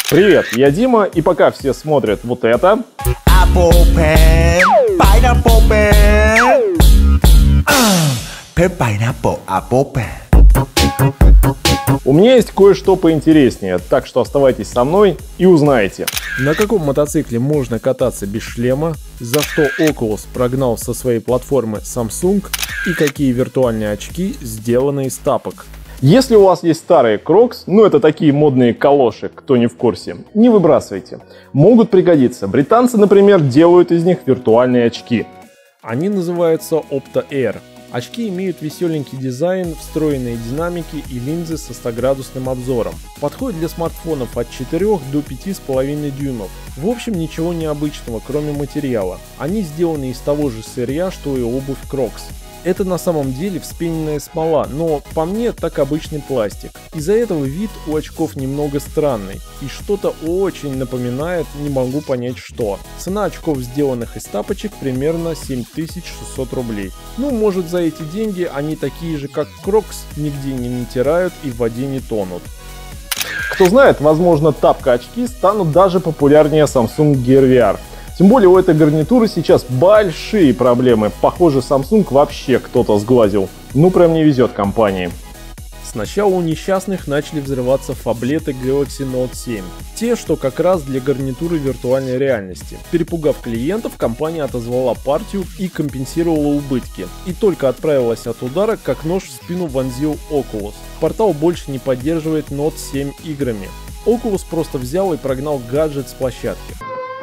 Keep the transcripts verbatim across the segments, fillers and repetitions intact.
Привет, я Дима, и пока все смотрят вот это, Apple pen, pineapple pen. Pen, pineapple, apple pen. у меня есть кое-что поинтереснее, так что оставайтесь со мной и узнаете. На каком мотоцикле можно кататься без шлема, за что Oculus прогнал со своей платформы Samsung и какие виртуальные очки сделаны из тапок. Если у вас есть старые Crocs, ну это такие модные калоши, кто не в курсе, не выбрасывайте. Могут пригодиться. Британцы, например, делают из них виртуальные очки. Они называются Opta Air. Очки имеют веселенький дизайн, встроенные динамики и линзы со стоградусным обзором. Подходят для смартфонов от четырёх до пяти с половиной дюймов. В общем, ничего необычного, кроме материала. Они сделаны из того же сырья, что и обувь Crocs. Это на самом деле вспененная смола, но по мне так обычный пластик. Из-за этого вид у очков немного странный и что-то очень напоминает, не могу понять что. Цена очков, сделанных из тапочек, примерно семь тысяч шестьсот рублей. Ну, может, за эти деньги они такие же, как Crocs, нигде не натирают и в воде не тонут. Кто знает, возможно, тапка-очки станут даже популярнее Samsung Gear ви ар. Тем более у этой гарнитуры сейчас большие проблемы. Похоже, Samsung вообще кто-то сглазил. Ну прям не везет компании. Сначала у несчастных начали взрываться фаблеты Galaxy Note семь. Те, что как раз для гарнитуры виртуальной реальности. Перепугав клиентов, компания отозвала партию и компенсировала убытки. И только отправилась от удара, как нож в спину вонзил Oculus. Портал больше не поддерживает Note семь играми. Oculus просто взял и прогнал гаджет с площадки.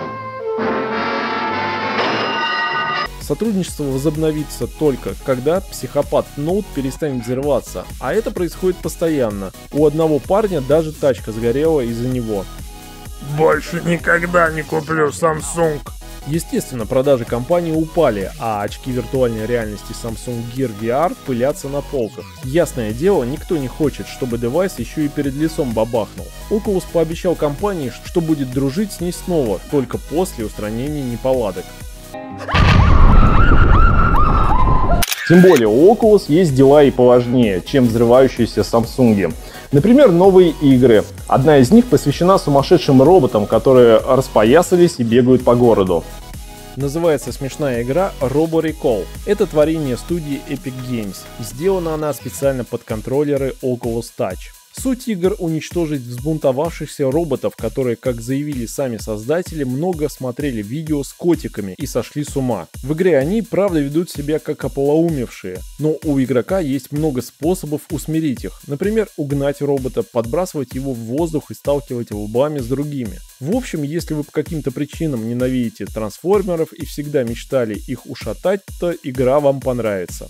Сотрудничество возобновится только, когда психопат Note перестанет взрываться, а это происходит постоянно. У одного парня даже тачка сгорела из-за него. Больше никогда не куплю Samsung. Естественно, продажи компании упали, а очки виртуальной реальности Samsung Gear ви ар пылятся на полках. Ясное дело, никто не хочет, чтобы девайс еще и перед лицом бабахнул. Oculus пообещал компании, что будет дружить с ней снова, только после устранения неполадок. Тем более у Oculus есть дела и поважнее, чем взрывающиеся Samsung. Например, новые игры. Одна из них посвящена сумасшедшим роботам, которые распоясались и бегают по городу. Называется смешная игра Robo Recall. Это творение студии Epic Games. Сделана она специально под контроллеры Oculus Touch. Суть игр — уничтожить взбунтовавшихся роботов, которые, как заявили сами создатели, много смотрели видео с котиками и сошли с ума. В игре они, правда, ведут себя как ополоумевшие, но у игрока есть много способов усмирить их. Например, угнать робота, подбрасывать его в воздух и сталкивать лбами с другими. В общем, если вы по каким-то причинам ненавидите трансформеров и всегда мечтали их ушатать, то игра вам понравится.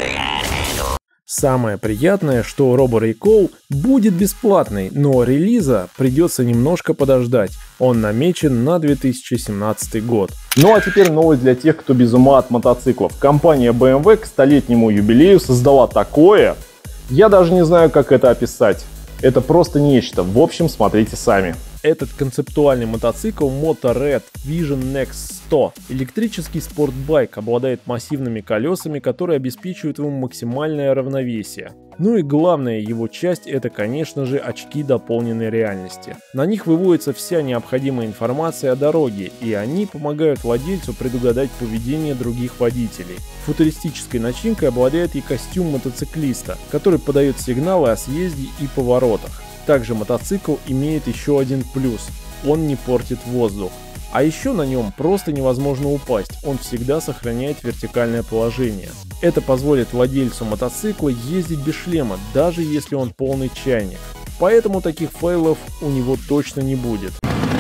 Самое приятное, что Robo Recall будет бесплатный, но релиза придется немножко подождать. Он намечен на две тысячи семнадцатый год. Ну а теперь новость для тех, кто без ума от мотоциклов. Компания бэ эм вэ к столетнему юбилею создала такое, я даже не знаю, как это описать. Это просто нечто. В общем, смотрите сами. Этот концептуальный мотоцикл Motorrad Vision Next сто. Электрический спортбайк обладает массивными колесами, которые обеспечивают ему максимальное равновесие. Ну и главная его часть — это, конечно же, очки дополненной реальности. На них выводится вся необходимая информация о дороге, и они помогают владельцу предугадать поведение других водителей. Футуристической начинкой обладает и костюм мотоциклиста, который подает сигналы о съезде и поворотах. Также мотоцикл имеет еще один плюс – он не портит воздух. А еще на нем просто невозможно упасть, он всегда сохраняет вертикальное положение. Это позволит владельцу мотоцикла ездить без шлема, даже если он полный чайник. Поэтому таких фейлов у него точно не будет.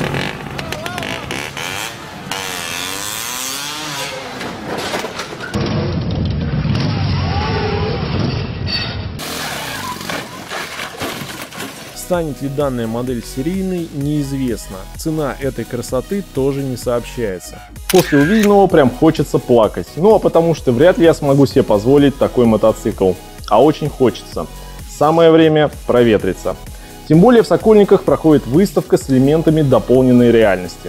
Станет ли данная модель серийной, неизвестно. Цена этой красоты тоже не сообщается. После увиденного прям хочется плакать. Ну а потому что вряд ли я смогу себе позволить такой мотоцикл. А очень хочется. Самое время проветриться. Тем более в Сокольниках проходит выставка с элементами дополненной реальности.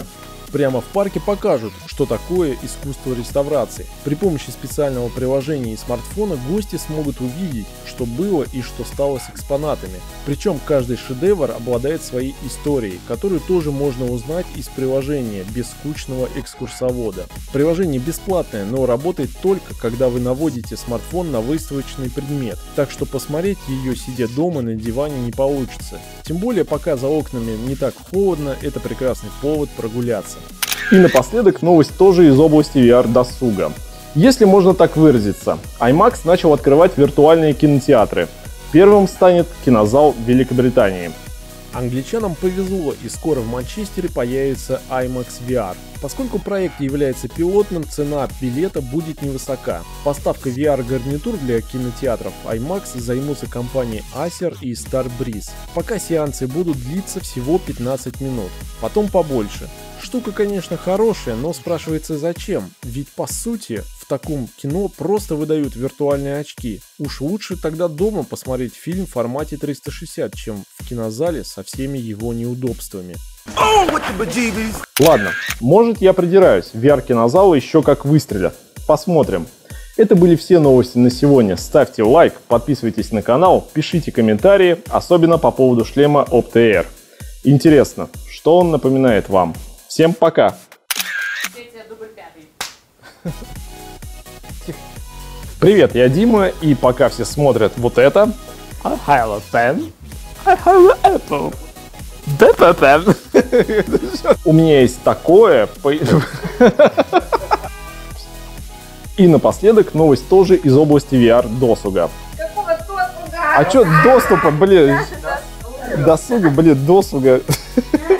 Прямо в парке покажут, что такое искусство реставрации. При помощи специального приложения и смартфона гости смогут увидеть, что было и что стало с экспонатами. Причем каждый шедевр обладает своей историей, которую тоже можно узнать из приложения без скучного экскурсовода. Приложение бесплатное, но работает только когда вы наводите смартфон на выставочный предмет, так что посмотреть ее сидя дома на диване не получится. Тем более пока за окнами не так холодно, это прекрасный повод прогуляться. И напоследок новость тоже из области ви ар-досуга. Если можно так выразиться, IMAX начал открывать виртуальные кинотеатры. Первым станет кинозал в Великобритании. Англичанам повезло, и скоро в Манчестере появится IMAX ви ар. Поскольку проект является пилотным, цена билета будет невысока. Поставкой ви ар-гарнитур для кинотеатров IMAX займутся компании Acer и Starbreeze. Пока сеансы будут длиться всего пятнадцать минут, потом побольше. Штука, конечно, хорошая, но спрашивается зачем? Ведь по сути в таком кино просто выдают виртуальные очки. Уж лучше тогда дома посмотреть фильм в формате триста шестьдесят, чем в кинозале со всеми его неудобствами. Ладно, может я придираюсь, ви ар-кинозалы еще как выстрелят. Посмотрим. Это были все новости на сегодня. Ставьте лайк, подписывайтесь на канал, пишите комментарии, особенно по поводу шлема Optare. Интересно, что он напоминает вам? Всем пока! Привет, я Дима, и пока все смотрят вот это, I have a pen, I have an apple. У меня есть такое. И напоследок новость тоже из области ви ар-досуга. Какого досуга? А чё доступа, блин? Досуга, блин, досуга.